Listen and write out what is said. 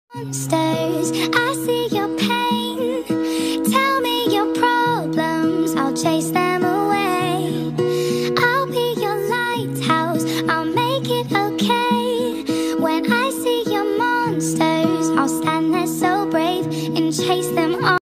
Monsters, I see your pain. Tell me your problems, I'll chase them away. I'll be your lighthouse, I'll make it okay. When I see your monsters, I'll stand there so brave and chase them all.